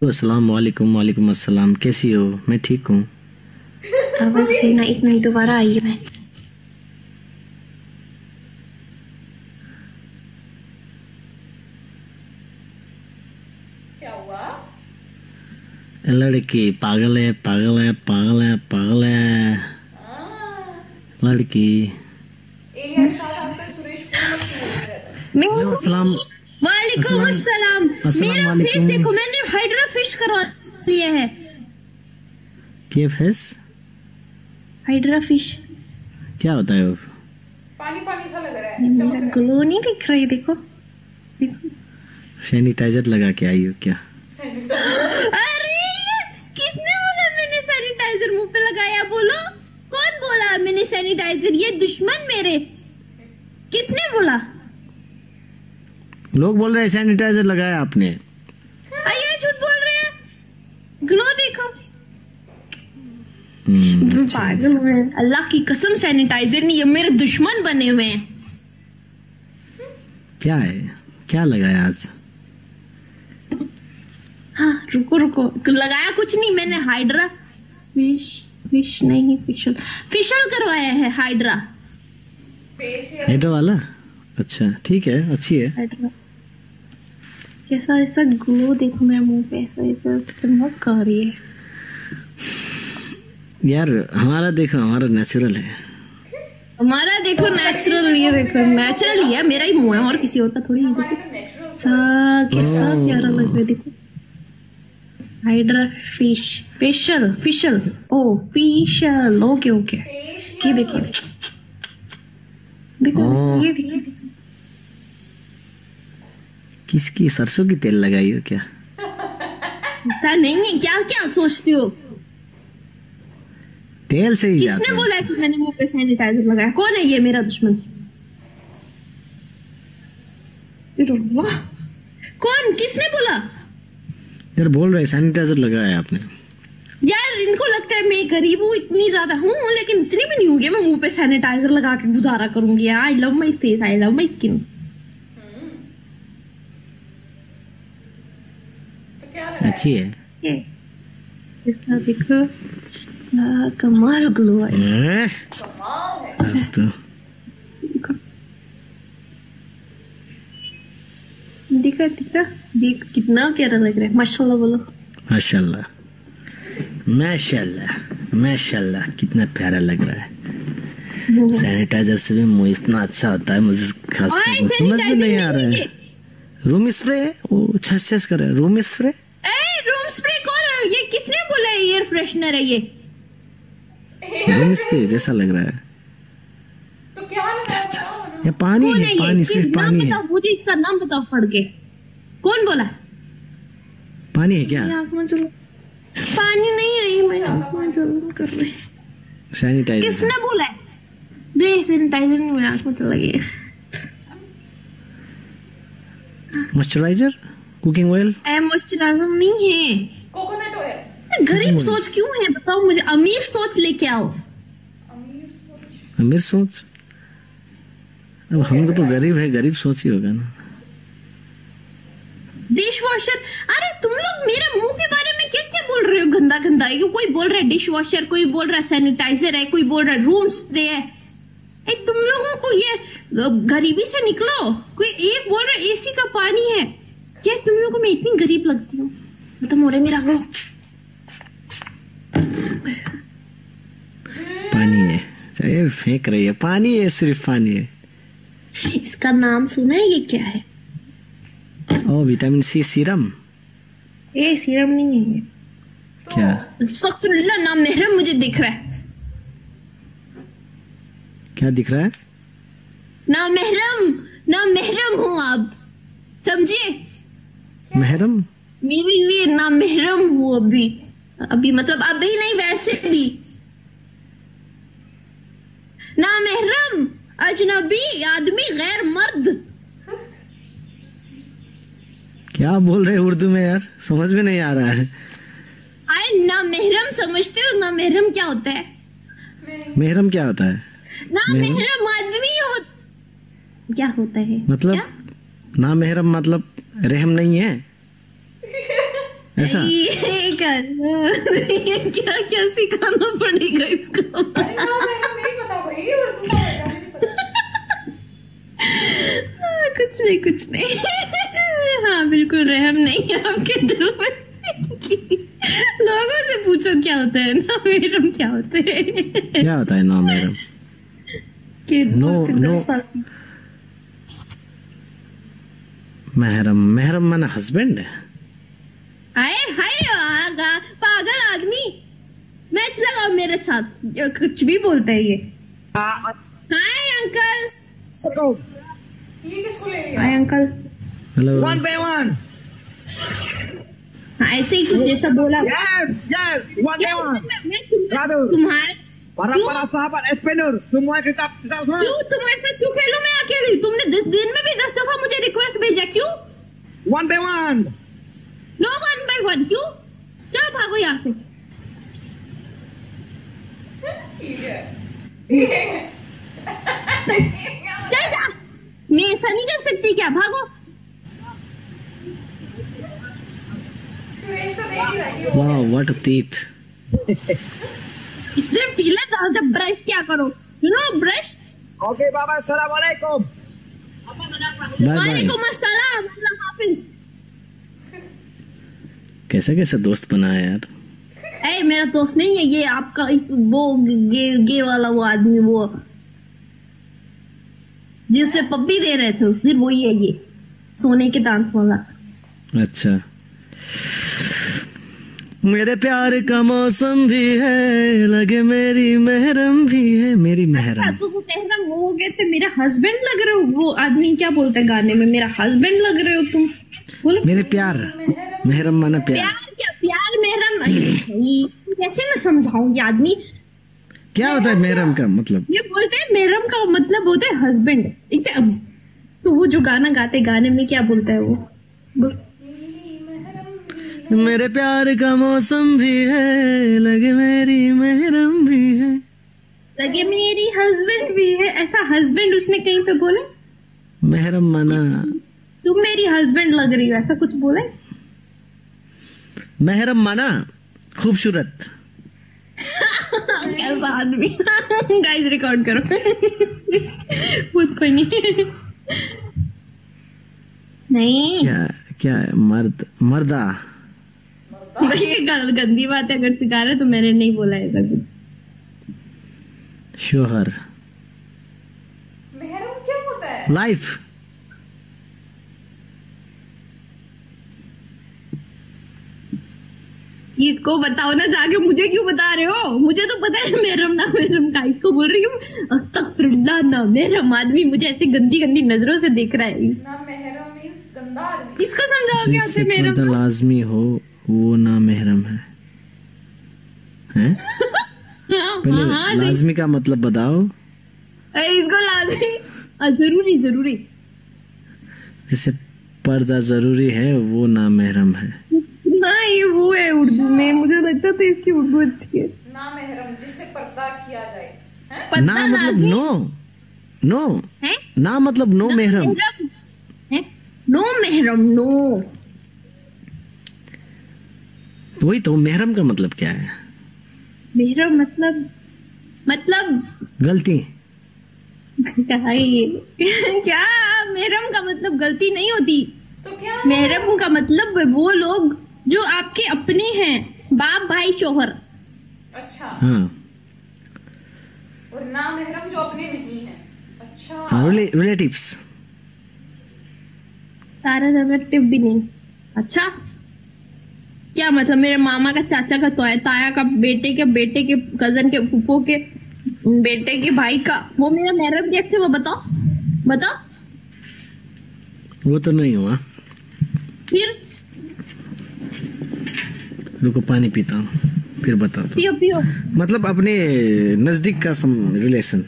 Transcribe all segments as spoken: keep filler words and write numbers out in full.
अस्सलाम वालेकुम। वालेकुम अस्सलाम। कैसी हो? मैं ठीक हूँ। आवाज सही ना, एक मिनट दोबारा आई है। क्या हुआ? लड़की पागल है, पागल है, पागल है, पागल है लड़की। अस्सलाम वालेकुम अस्सलाम। मेरा फेस देखो, मैंने हाइड्रा फिश करवा लिया है। क्या फेस? हाइड्रा फिश क्या होता है वो? पानी पानी सा लग रहा है। मेरा ग्लो नहीं दिख रहा है, देखो देखो। सैनिटाइजर लगा के आई हो क्या? अरे किसने बोला मैंने सैनिटाइजर मुंह पे लगाया? बोलो कौन बोला मैंने सैनिटाइजर? ये दुश्मन मेरे। किसने बोला? लोग बोल रहे हैं सैनिटाइजर लगाया आपने। आइए झूठ बोल रहे हैं। ग्लो देखो। हम्म, पागल हुए हैं। अल्लाह की कसम सैनिटाइजर नहीं, ये मेरे दुश्मन बने हुए हैं। क्या है? क्या लगाया आज? हाँ रुको रुको, लगाया कुछ नहीं मैंने। हाइड्रा फिश फिश नहीं फिशल फिशल करवाया है। हाइड्रा हाइड्रा वाला। अच्छा ठीक है, अच्छी है। हाइड्रा कैसा ऐसा ग्लो देखो मेरे मुंह पे, ऐसा ऐसा चमक कर रही है। यार हमारा देखो, हमारा नेचुरल है। हमारा देखो नेचुरल, ये देखो नेचुरल ही है। मेरा ही मुंह है और किसी और का थोड़ी। देखो सा कैसा प्यारा लग रहा है, देखो। हाइड्रा फिश फेशियल फिशल ओ फेशियल ओके ओके। ये देखिए देखो, ये देखिए। किसकी सरसों की तेल लगाई हो क्या? ऐसा नहीं है, क्या क्या सोचती हो? तेल से ही किसने जाता है। बोला कि मैंने मुंह पे सैनिटाइजर लगाया? कौन है ये मेरा दुश्मन? वाह, कौन? किसने बोला? यार बोल रहे सैनिटाइजर लगाया आपने। यार इनको लगता है मैं गरीब हूँ, इतनी ज्यादा हूँ, लेकिन इतनी भी नहीं होगी मैं मुंह पे सैनिटाइजर लगा के गुजारा करूंगी। I love my face, I love my skin. अच्छी है। इसका देखो आ, कमाल ग्लो है। हैं? आज तो दिखा दिखा देख कितना प्यारा लग रहा है। माशाल्लाह बोलो। माशाल्लाह माशाल्लाह माशाल्लाह, कितना प्यारा लग रहा है। सैनिटाइजर से भी मुंह इतना अच्छा होता है, मुझे खास ओए, समझ में नहीं आ रहा नहीं है। रूम स्प्रे है वो, छस छस कर रहा है। रूम स्प्रे, ए रूम स्प्रे कौन है? ये किसने बोला है एयर फ्रेशनर है ये? रूम स्प्रे जैसा लग रहा है। तो क्या लगा? छस छस। ये पानी कौन है, है ये? पानी किस सिर्फ नाम पानी है। बताओ मुझे, इसका नाम बताओ फड़ के। कौन बोला? पानी है क्या? आँख में जलन। पानी नहीं है ये, मेरी आँख में जलन कर रही है। सैनिटाइजर। किसने बोला है? रे सैनिटाइजर नहीं, मेरी आँख में तो लगी है। Moisturiser, cooking oil. ए मॉइस्चराइजर नहीं है। Coconut oil. गरीब सोच क्यों है बताओ मुझे? अमीर सोच लेके आओ। अमीर सोच? अब हम तो गरीब है, गरीब सोच ही होगा ना। Dishwasher. अरे तुम लोग मेरे मुंह के बारे में क्या क्या बोल रहे हो? गंदा गंदा है। कोई बोल रहा है डिश वॉशर, कोई बोल रहा है सैनिटाइजर है, कोई बोल रहा है रूम स्प्रे है। ए, तुम लोगों को ये गरीबी से निकलो। कोई एक बोल रहा है एसी का पानी है। यार तुम लोगों को मैं इतनी गरीब लगती हूँ? खत्म हो रहा है मेरा वो। पानी है, चाहे फेंक रही है। पानी है, सिर्फ पानी है। इसका नाम सुना है? ये क्या है? Oh vitamin C serum. ए सीरम नहीं है ये। क्या? अस्तगफिरुल्लाह, नाम महरम मुझे दिख रहा है। क्या दिख रहा है? ना महरम, ना महरम हूँ आप, समझिए? महरम? मेरे लिए ना महरम हूँ अभी। अभी मतलब अभी नहीं, वैसे भी ना महरम, अजनबी आदमी, गैर मर्द। क्या बोल रहे हैं उर्दू में यार? समझ में नहीं आ रहा है। आए ना महरम समझते हो? ना महरम क्या होता है? महरम क्या होता है? ना महरम आदमी हो क्या होता है? मतलब क्या? ना महरम मतलब रहम नहीं है। ऐसा ये क्या क्या सिखाना पड़ेगा इसको? अरे ना मैंने नहीं पता भाई, और तू क्या बता नहीं पता। हाँ, कुछ नहीं कुछ नहीं। हाँ बिल्कुल रहम नहीं है आपके दिल में। लोगों से पूछो क्या होता है ना मेरम, क्या होते हैं? क्या होता है नो मेरम? कि नो नो महरम, महरम माना हस्बैंड है। आए हाय आगा पागल आदमी, मैच लगाओ मेरे साथ। ये कुछ भी बोलता है ये। Hi uncle. ये किसको ले लिया? Hi uncle. Hello. One by one. हाँ ऐसे ही कुछ जैसा बोला। Yes, yes. One by one. मैं- मैं तुम- Radu. तुम्हारे Para क्यों? para sahabat Espenur, semua kita kita semua. क्यों तुम्हारे साथ क्यों खेलूं मैं अकेली? तुमने दस दिन में भी दस दफा मुझे रिक्वेस्ट भेजा, क्यों? One by one. No one by one, क्यों? चलो भागो यहाँ से। ठीक है ठीक है। चल जा। मैं ऐसा नहीं कर सकती क्या? भागो। सुरेश तो देख ही रही हो। वाह व्हाट अ टीथ। जब पीला था जब ब्रश क्या करो, you know brush. Okay, Baba. Assalamualaikum. Bye bye. वालेकुम अस्सलाम, अल्लाह हाफिज। कैसे कैसे दोस्त बनाया यार। ए मेरा दोस्त नहीं है ये, आपका इस वो गे गे वाला वो आदमी, वो जिससे पप्पी दे रहे थे उस दिन, वही है ये सोने के दांत वाला। अच्छा। मेरे प्यार का मौसम भी है, लगे मेरी महरम भी है, मेरी महरम। तो वो महरम हो गए थे, मेरा हस्बैंड लग रहे हो। वो आदमी क्या बोलता है गाने में, मेरा हस्बैंड लग रहे हो तुम। बोलो मेरे प्यार, महरम माना प्यार। प्यार क्या प्यार महरम? ये कैसे मैं समझाऊं ये आदमी? क्या होता है महरम का मतलब? ये बोलते हैं महरम का मतलब होता है हस्बैंड। तो वो जो गाना गाते गाने में क्या बोलता है वो? बोल। मेरे प्यार का मौसम भी है, लगे मेरी महरम भी है, लगे मेरी हस्बैंड भी है। ऐसा हस्बैंड उसने कहीं पे बोला? महरम माना तुम मेरी हस्बैंड लग रही हो, ऐसा कुछ बोला है? महरम माना खूबसूरत। कैसा आदमी। गाइस रिकॉर्ड करो। बहुत फनी। नहीं क्या क्या है? मर्द, मर्दा। भाई ये गल- गंदी बात है, अगर सिखा रहे तो मैंने नहीं बोला ऐसा कुछ। शोहर, महरम क्या होता है? लाइफ। इसको बताओ ना जाके, मुझे क्यों बता रहे हो? मुझे तो पता है मेरम ना मेरम का। इसको बोल रही हूँ अस्तगफिरुल्लाह ना मेरम। आदमी मुझे ऐसे गंदी गंदी नजरों से देख रहा है। ना महरम मीन्स गंदा आदमी। इसको समझाओ क्या जिससे होता है मेरम? पर्दा लाजमी हो वो ना महरम है, हैं? हाँ, पहले हाँ, हाँ, लाजमी का मतलब बताओ। अरे इसको लाजमी हाँ, जरूरी जरूरी। जिससे पर्दा जरूरी है वो ना महरम है। ना ये वो है उर्दू में, मुझे लगता था इसकी उर्दू अच्छी है। ना महरम जिससे पर्दा किया जाए। हैं? पर्दा ना मतलब लाजमी नो, नो है? ना मतलब नो महरम। महरम है? नो महरम, नो। वही तो महरम का मतलब क्या है? महरम मतलब मतलब गलती। क्या है ये? क्या महरम का मतलब गलती नहीं होती। तो क्या? महरम का मतलब है वो लोग जो आपके अपने हैं, बाप भाई शोहर। अच्छा। हाँ, और ना महरम जो अपने नहीं है। अच्छा। हाँ, रिलेटिव्स। सारा रिलेटिव भी नहीं। अच्छा क्या मतलब? मेरे मामा का, चाचा का, ताया ताया का, बेटे के बेटे के, कजन के, फूफो के बेटे के भाई का, वो मेरा महरम कैसे? वो बताओ बताओ। वो तो नहीं हुआ। फिर रुको पानी पीता हूँ फिर बताता हूँ। पियो पियो। मतलब अपने नजदीक का सम रिलेशन।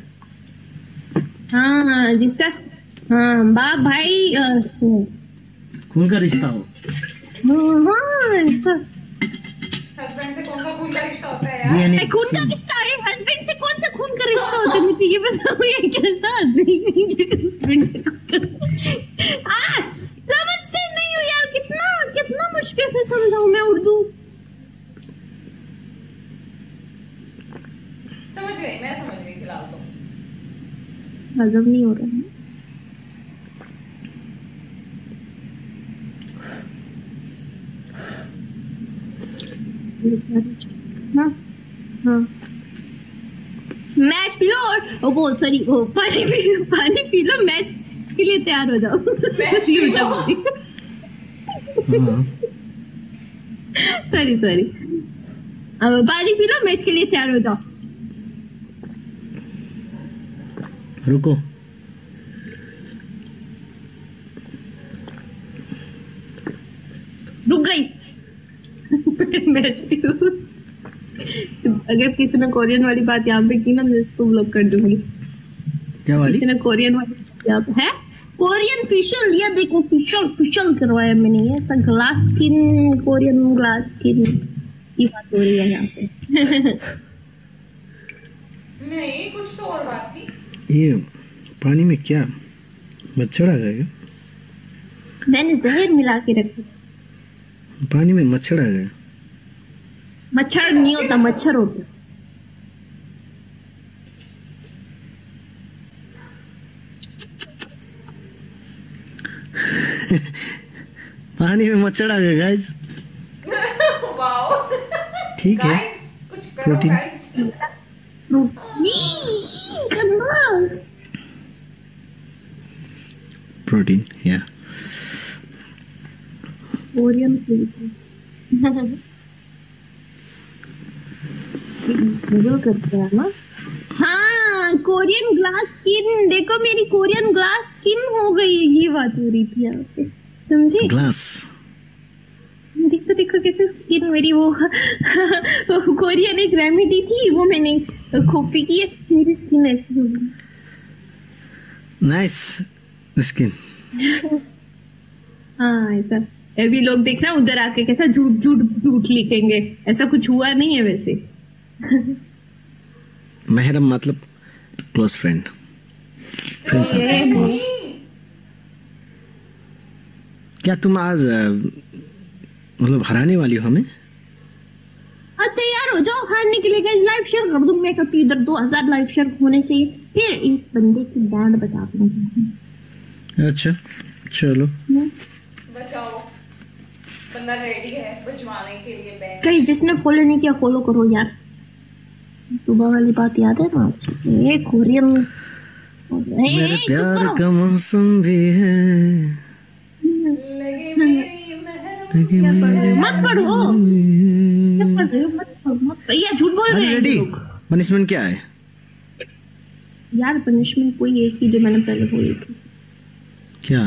हाँ जिसका हाँ बाप भाई अ, खून का रिश्ता हो। हाँ इसका- हस्बैंड से कौन सा खून का रिश्ता होता है यार? डीएनए अरे खून का रिश्ता है। हस्बैंड से कौन सा खून का रिश्ता होता है? मुझे ये बताओ, ये कैसा आदमी है? husband से खून का- आ, समझते नहीं हो यार। कितना कितना मुश्किल से समझाऊं मैं उर्दू हजम नहीं हो रहा है। हाँ हाँ मैच पी लो और ओ वो सॉरी वो पानी पी लो पानी पी लो मैच के लिए तैयार हो जाओ। सॉरी सॉरी अब पानी पी लो मैच के लिए तैयार हो जाओ। रुको रुक गई। मैच पी लो। अगर किसी ने कोरियन वाली बात यहाँ पे की ना मैं इसको ब्लॉक कर दूंगी। क्या वाली? किसी ने कोरियन वाली बात यहाँ पे है कोरियन फेशियल लिया देखो फेशियल फेशियल करवाया मैंने ये तो glass skin Korean glass skin की बात हो रही है यहाँ पे। नहीं कुछ तो और बात थी। ये पानी में क्या मच्छर आ गया? मैंने जहर मिला के रखा। पानी में मच्छर आ गया? मच्छर नहीं होता मच्छर होता। पानी में मच्छर आ गया गाइस। वाओ ठीक है कुछ करो प्रोटीन। गाइस। प्रोटीन या कोरियन गूगल करते हैं ना। हाँ कोरियन ग्लास स्किन देखो मेरी कोरियन ग्लास स्किन हो गई है ये बात हो रही थी यहाँ पे समझे। ग्लास देखो देखो कैसे स्किन मेरी वो कोरियन एक रेमेडी थी वो मैंने कॉपी की है मेरी स्किन ऐसी हो गई। Nice skin. हाँ ऐसा अभी लोग देखना उधर आके कैसा झूठ झूठ झूठ लिखेंगे ऐसा कुछ हुआ नहीं है वैसे। महरम मतलब क्लोज फ्रेंड फ्रेंड क्लोज। क्या तुम आज अ, मतलब हराने वाली हो हमें? हाँ तैयार हो जाओ हारने के लिए गाइस लाइव शेयर कर दूं मैं कहती इधर दो हजार लाइव शेयर होने चाहिए फिर इस बंदे की बैंड बता दूंगी। अच्छा चलो बचाओ बंदा रेडी है बचवाने के लिए बैंक। गाइस जिसने फॉलो नहीं किया फॉलो करो यार। सुबह वाली बात याद है ना ये कोरियन मेरे प्यार का मौसम भी है लगे मेरी महरम। लगे मेरे- मत पढ़ो क्या पढ़ रहे हो मत पढ़ो मत ये झूठ बोल रहे हैं रेडी ये लोग। पनिशमेंट क्या है? यार पनिशमेंट कोई एक ही जो मैंने पहले बोली थी। क्या?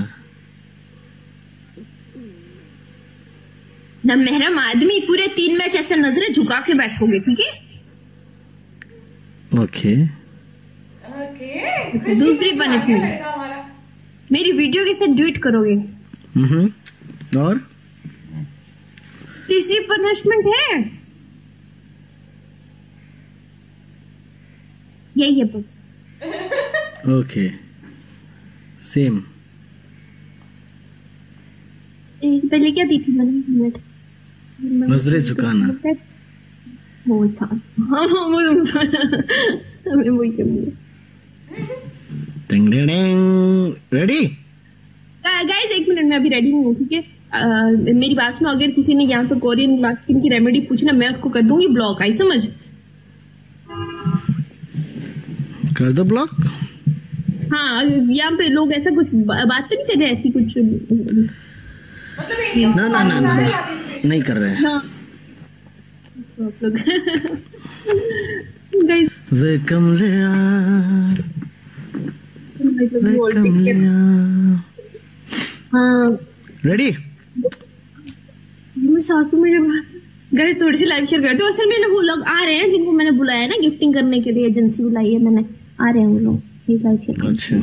ना महरम आदमी पूरे तीन मैच ऐसे नजरें झुका के बैठोगे ठीक है। ओके ओके दूसरी punishment। रहेगा हमारा। मेरी वीडियो के साथ ट्वीट करोगे। हम्म और तीसरी पनिशमेंट है यही है बस। Okay same. एक पहले क्या दी थी मैंने मिनट नजरें झुकाना। वो था हाँ वो हमें वही करनी टिंग टिंग टिंग। रेडी? गाइस एक मिनट मैं अभी रेडी हूँ ठीक है। अ, मेरी बात सुनो अगर किसी ने यहाँ पे कोरियन ग्लास स्किन की रेमेडी पूछी ना मैं उसको कर दूंगी ब्लॉक आई समझ। कर दो ब्लॉक। हाँ यहाँ पे लोग ऐसा कुछ बा- बात तो नहीं कर रहे ऐसी कुछ। मतलब ये ना ना ना ना नहीं कर रहे हैं। हाँ आप लोग गाइस वे कमलिया वे कमलिया। हाँ रेडी? मेरी सासू मेरे गाइस थोड़ी सी लाइव शेयर कर दो। असल में ना वो लोग आ रहे हैं जिनको मैंने बुलाया है ना गिफ्टिंग करने के लिए एजेंसी बुलाई है मैंने आ रहे हैं वो लोग ये लाइव शेयर। अच्छा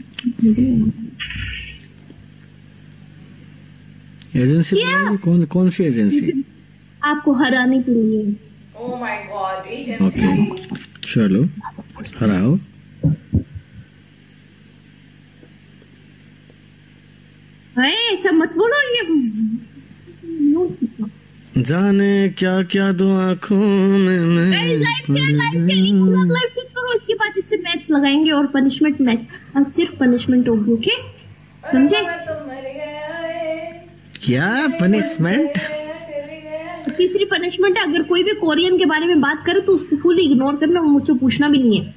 एजेंसी क्या? कौन कौन सी एजेंसी? आपको हराने के लिए। Oh my God agency. Okay चलो हराओ। अरे ऐसा मत बोलो ये जाने क्या क्या दो आंखों में मैं लाइव शेयर लाइव शेयर एक लोग लाइव शेयर करो उसके बाद इससे मैच लगाएंगे और पनिशमेंट मैच, आज सिर्फ पनिशमेंट होगी, ओके समझे? क्या पनिशमेंट? तीसरी पनिशमेंट है, अगर कोई भी कोरियन के बारे में बात करे तो उसको फुल इग्नोर करना, मुझसे पूछना भी नहीं है।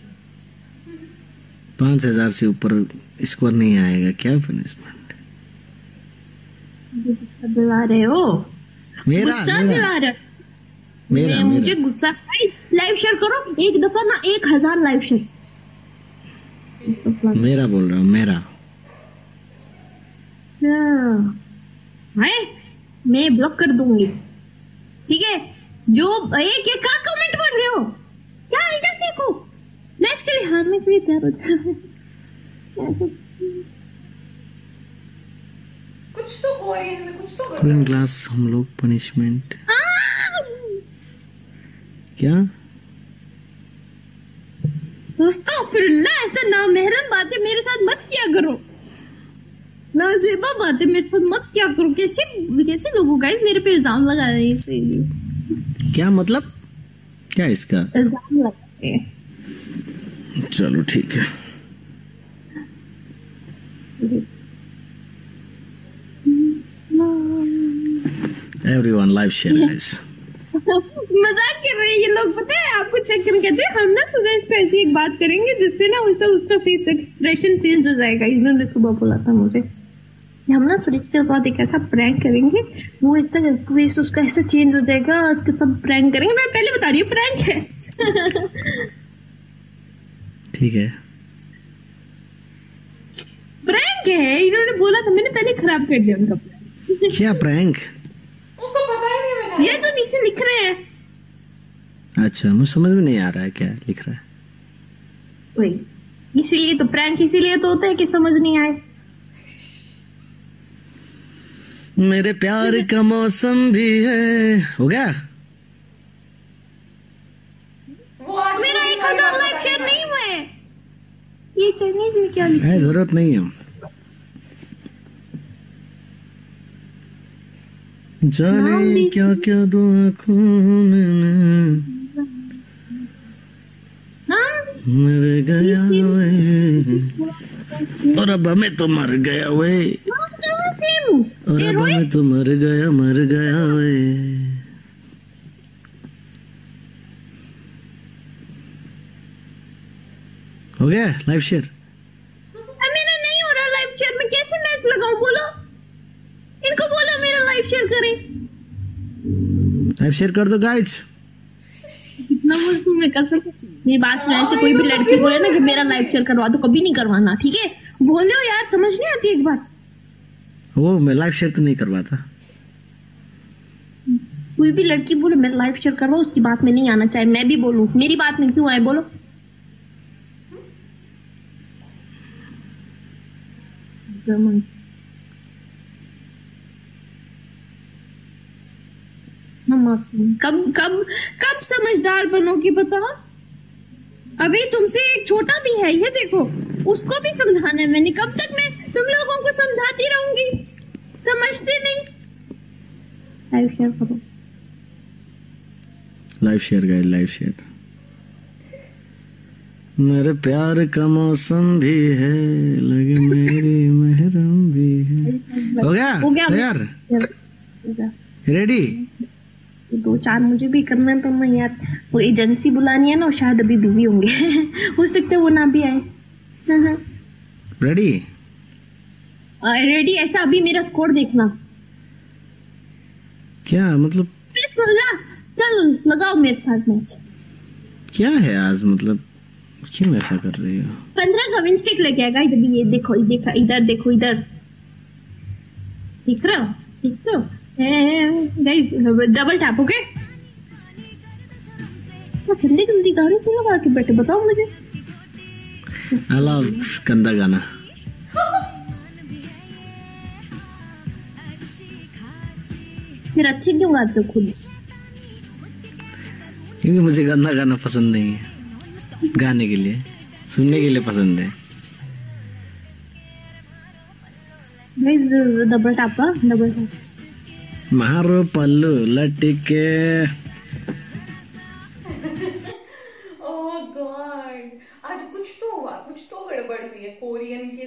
पांच हजार से ऊपर स्कोर नहीं आएगा। क्या पनिशमेंट? गुस्सा दिला रहे हो, मेरा गुस्सा मेरा दिला रहे मेरा, मैं- मुझे मेरा। गुस्सा। लाइव शेयर करो एक दफा ना, एक हजार लाइव शेयर। मेरा बोल रहा हूँ, मेरा। हाय, मैं ब्लॉक कर दूंगी, ठीक है? जो एक एक का कमेंट पढ़ रहे हो क्या? इधर देखो, मैच के लिए हारने के लिए तैयार होता है। कुछ तो कोरियन में कुछ तो कर कोरियन क्लास हम लोग पनिशमेंट क्या? दोस्तों फिर ऐसा ना महरम बातें मेरे साथ मत किया करो, ना जेबा बातें मेरे साथ मत किया करो। कैसे कैसे लोगों का मेरे पे इल्जाम लगा रहे हैं, इसे क्या मतलब? क्या इसका? इल्जाम लगा रहे हैं। चलो ठीक है। Everyone live share guys. मजाक कर रहे हैं ये लोग, पता है आपको? चेक करके कहते हैं हम ना सुबह इस पे ऐसी एक बात करेंगे जिससे ना उसका उसका फेस एक्सप्रेशन चेंज हो जाएगा। इन्होंने सुबह बोला था मुझे कि हम ना सुरेश के साथ एक ऐसा प्रैंक करेंगे, वो इतना फेस उसका ऐसा चेंज हो जाएगा, उसके सब प्रैंक करेंगे। मैं पहले बता रही हूँ प्रैंक है। ठीक है, प्रैंक है, इन्होंने बोला था, मैंने पहले खराब कर दिया उनका plan। क्या प्रैंक? उसको पता ही नहीं बेचारा। ये तो नीचे लिख रहे हैं, अच्छा मुझे समझ में नहीं आ रहा है क्या लिख रहा है। वही इसीलिए तो प्रैंक इसीलिए तो होता है कि समझ नहीं आए। मेरे प्यार का मौसम भी है। हो गया? वो आज मेरा एक हजार लाइक शेयर नहीं हुआ है। ये चाइनीज में क्या लिखा है, जरूरत नहीं है। जाने क्या क्या दो आँखों में हम मर गया वे, और अब हमें तो मर गया वे, हम कहाँ से हूँ? और अब हमें तो मर गया मर गया वे। हो गया लाइव शेयर? अब मेरा नहीं हो रहा लाइव शेयर, मैं कैसे मैच लगाऊं? बोलो इनको, बोलो मेरा लाइव शेयर करें। लाइव शेयर कर दो गाइस। कितना मासूम है कसम। मेरी बात सुनाने से कोई भी लड़की बोले ना कि मेरा लाइव शेयर करवा दो, कभी नहीं करवाना, ठीक है? बोलो यार, समझ नहीं आती एक बात। वो मैं लाइव शेयर तो नहीं करवाता। कोई भी लड़की बोले मेरा लाइव शेयर करवाओ, उसकी बात में नहीं आना, चाहे मैं भी बोलूं। मेरी बात में क्यों आए बोलो? मासूम, कब कब कब समझदार बनोगी बताओ? अभी तुमसे एक छोटा भी है, ये देखो, उसको भी समझाना है मैंने। कब तक मैं तुम लोगों को समझाती रहूंगी? समझते नहीं। लाइव शेयर करो, live share guys, live share. मेरे प्यार का मौसम भी है, लगे मेरी महरम भी है। हो गया? हो गया। तैयार? रेडी? दो चार मुझे भी करना तो मैं यार, वो एजेंसी बुलानी है ना, वो शायद अभी बिजी होंगे। हो सकता है वो ना भी आए। रेडी? रेडी? ऐसा अभी मेरा स्कोर देखना। क्या मतलब? बिस्मिल्लाह, चल लगाओ मेरे साथ मैच। क्या है आज, मतलब क्यों ऐसा कर रही हो? पंद्रह का विन स्ट्रिक लेके आएगा। इधर ये देखो, ये देखा, इधर देखो, इधर दिख रहा हो? दिख रहा हो? Double tap, okay? गंदी गंदी गाने क्यों लगा के बैठे, बताओ मुझे। आई लव गंदा गाना। फिर अच्छे क्यों गाते हो खुद? क्योंकि मुझे गंदा गाना पसंद नहीं है, गाने के लिए, सुनने के लिए पसंद है। Double tap, double tap. मारो पल्लू लटके। ओह गॉड, आज कुछ तो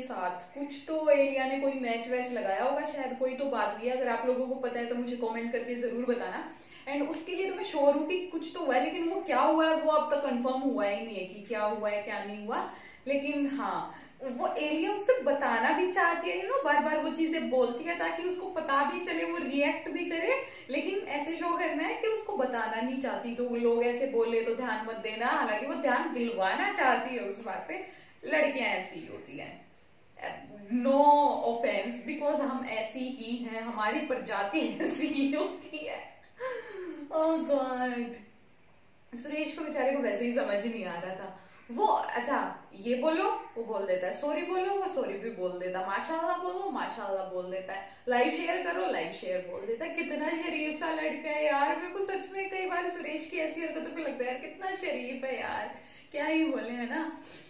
साथ कुछ तो एलिया ने कोई मैच वैच लगाया होगा, शायद कोई तो बात हुई है। अगर आप लोगों को पता है तो मुझे कमेंट करके जरूर बताना। एंड उसके लिए तो मैं श्योर हूँ कि कुछ तो हुआ है, लेकिन वो क्या हुआ है वो अब तक कंफर्म हुआ ही नहीं है कि क्या हुआ है क्या नहीं हुआ। लेकिन हाँ, वो एलिया उससे बताना भी चाहती है, यू नो, बार बार वो चीजें बोलती है ताकि उसको पता भी चले, वो रिएक्ट भी करे, लेकिन ऐसे शो करना है कि उसको बताना नहीं चाहती। तो लोग ऐसे बोले तो ध्यान मत देना, हालांकि वो ध्यान दिलवाना चाहती है उस बात पे। लड़कियां ऐसी ही होती हैं, नो ऑफेंस, बिकॉज हम ऐसी ही हैं, हमारी प्रजाति ऐसी ही होती है। ओह गॉड, सुरेश को बेचारे को वैसे ही समझ नहीं आ रहा था। वो अच्छा ये बोलो वो बोल देता है, सॉरी बोलो वो सॉरी भी बोल देता है, माशाल्लाह बोलो माशाल्लाह बोल देता है, लाइव शेयर करो लाइव शेयर बोल देता है। कितना शरीफ सा लड़का है यार। मेरे को सच में कई बार सुरेश की ऐसी हरकतों पे लगता है यार कितना शरीफ है यार, क्या ही बोले, है ना।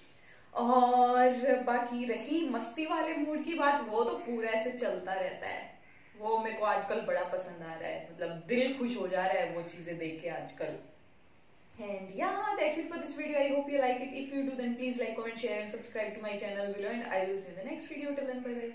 और बाकी रही मस्ती वाले मूड की बात, वो तो पूरा ऐसे चलता रहता है, वो मेरे को आजकल बड़ा पसंद आ रहा है, मतलब दिल खुश हो जा रहा है वो चीजें देख के आजकल। And yeah, that's it for this video. I hope you like it. If you do, then please like, comment, share and subscribe to my channel below, and I will see you in the next video. Till then, bye bye.